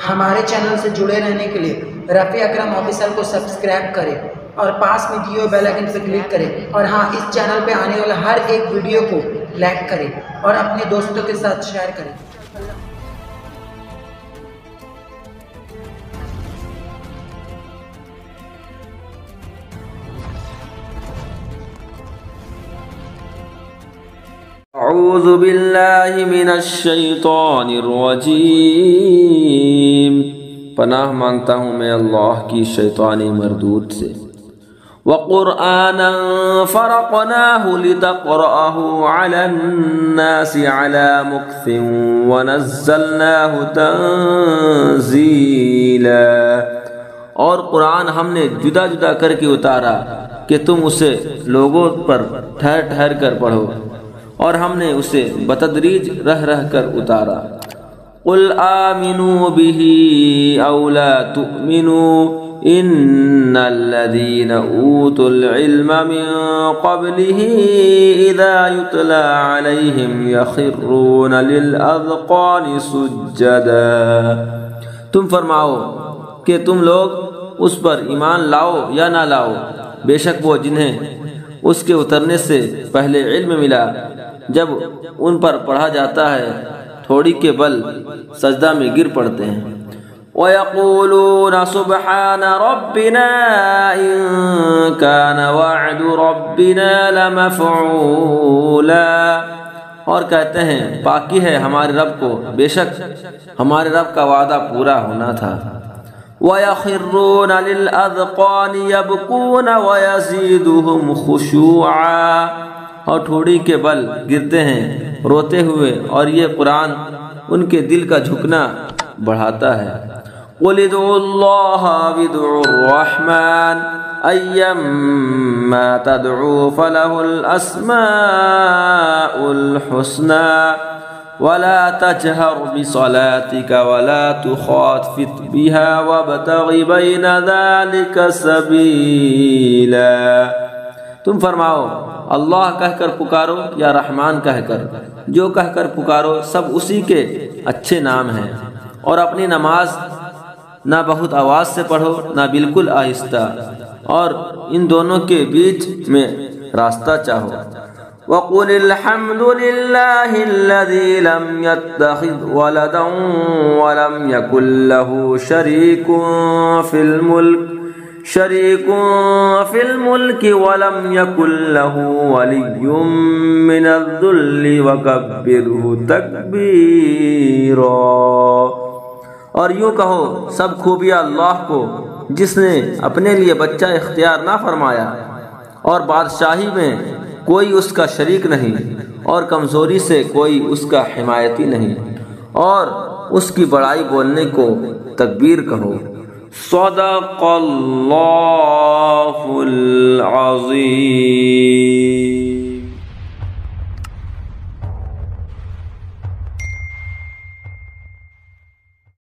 ہمارے چینل سے جڑے رہنے کے لیے رفیع اکرم آفیشل کو سبسکرائب کریں اور پاس میں دیے ہوئے بیل آئکن پہ کلک کریں، اور ہاں، اس چینل پہ آنے والا ہر ایک ویڈیو کو لائک کریں اور اپنے دوستوں کے ساتھ شیئر کریں۔ اعوذ باللہ من الشیطان الرجیم، پناہ مانگتا ہوں میں اللہ کی شیطانی مردود سے۔ وَقُرْآنًا فَرَقْنَاهُ لِتَقْرَأَهُ عَلَى النَّاسِ عَلَى مُكْثٍ وَنَزَّلْنَاهُ تَنزِيلًا، اور قرآن ہم نے جدا جدا کر کے اتارا کہ تم اسے لوگوں پر ٹھہر ٹھہر کر پڑھو، اور ہم نے اسے بتدریج رہ رہ کر اتارا۔ قُلْ آمِنُوا بِهِ أَوْ لَا تُؤْمِنُوا إِنَّ الَّذِينَ أُوتُوا الْعِلْمَ مِنْ قَبْلِهِ إِذَا يُتْلَى عَلَيْهِمْ يَخِرُّونَ لِلْأَذْقَانِ سُجَّدًا۔ تم فرماؤ کہ تم لوگ اس پر ایمان لاؤ یا نہ لاؤ، بے شک وہ جنہیں اس کے اترنے سے پہلے علم ملا، جب ان پر پڑھا جاتا ہے تھوڑی کے بل سجدہ میں گر پڑتے ہیں۔ وَيَقُولُونَ سُبْحَانَ رَبِّنَا إِن كَانَ وَعْدُ رَبِّنَا لَمَفْعُولًا، اور کہتے ہیں پاکی ہے ہمارے رب کو، بے شک ہمارے رب کا وعدہ پورا ہونا تھا۔ وَيَخِرُّونَ لِلْأَذْقَانِ يَبْكُونَ وَيَزِيدُهُمْ خُشُوعًا، اور ٹھوڑی کے بل گرتے ہیں روتے ہوئے، اور یہ قرآن ان کے دل کا جھکنا بڑھاتا ہے۔ قُلِ ادْعُوا اللَّهَ أَوِ ادْعُوا الرَّحْمَنَ أَيَّمَّا تَدْعُوا فَلَهُ الْأَسْمَاءُ الْحُسْنَى وَلَا تَجْهَرْ بِصَلَاتِكَ وَلَا تُخَافِتْ بِهَا وَابْتَغِ بَيْنَ ذَلِكَ سَبِيلًا۔ تم فرماؤ اللہ کہہ کر پکارو یا رحمان کہہ کر، جو کہہ کر پکارو سب اسی کے اچھے نام ہیں، اور اپنی نماز نہ بہت آواز سے پڑھو نہ بالکل آہستہ، اور ان دونوں کے بیچ میں راستہ چاہو۔ وَقُلِ الْحَمْدُ لِلَّهِ الَّذِي لَمْ يَتَّخِذْ وَلَدًا وَلَمْ يَكُنْ لَهُ شَرِيكٌ فِي الْمُلْكِ وَلَمْ يَكُنْ لَهُ وَلِيٌّ مِّنَ الذُّلِّ وَكَبِّرْهُ تَكْبِيرًا۔ اور یوں کہو سب خوبیاں اللہ کو، جس نے اپنے لیے بچہ اختیار نہ فرمایا، اور بادشاہی میں کوئی اس کا شریک نہیں، اور کمزوری سے کوئی اس کا حمایتی نہیں، اور اس کی بڑائی بولنے کو تکبیر کہو۔ صدق اللہ العظیم۔